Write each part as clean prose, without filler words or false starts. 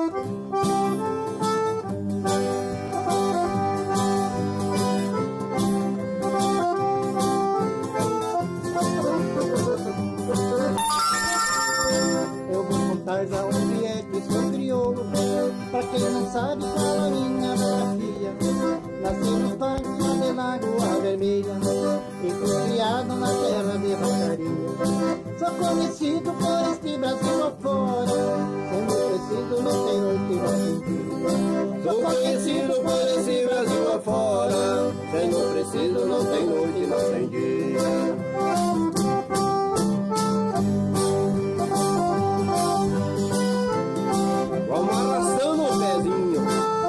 Eu vou contar já onde é que sou crioulo. Pra quem não sabe, qual a minha biografia. Nasci nos bancos lá de Lagoa Vermelha e fui criado na terra de Vacaria. Sou conhecido por este Brasil afora, sendo preciso não tem noite e não tem dia. Sou conhecido por esse Brasil afora, sendo preciso não tem noite e não tem dia. Vamos arrastando o pezinho.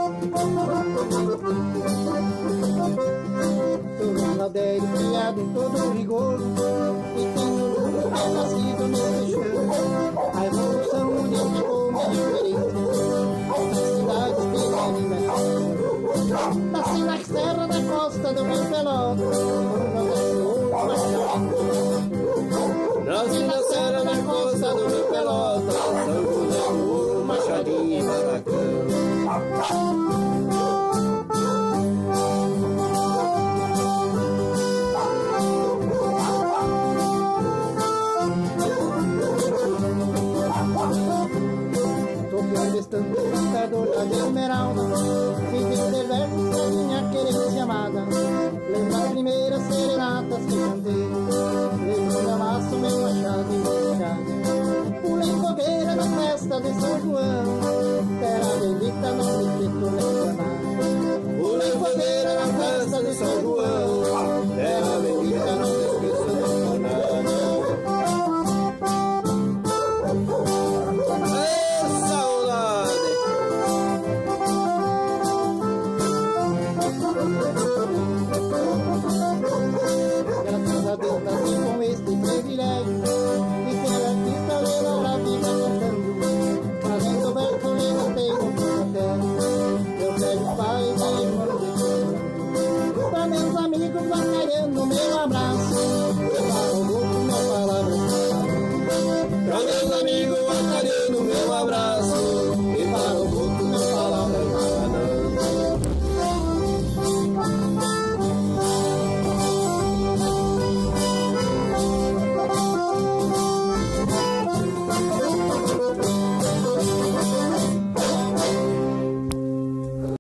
Sou um Naldério criado em todo rigor e tenho luto que é nascido nesse chão. A evolução unificou minha diferença nas cidades pequenas. Nasci na serra da costa do Rio Pelotas, Nasci na serra da costa do Rio Pelotas, São José do Ouro, Machadinho e Barracão. Estando cantador lá de Esmeralda, fiz de versos da minha querência amada. Lembro as primeiras serenatas que cantei, lembro da massa meu machado e meu chá. Pulei fogueira na festa de São João, terra bendita não me esqueço reclamar. Pulei fogueira na festa de São João, terra bendita não me esqueço reclamar. Graças a Deus nasci com este privilégio de ser artista, levar a vida cantando, fazendo verso e não tenho terra. Eu pego pai e irmão de Deus, pra meus amigos vaquejando meu abraço.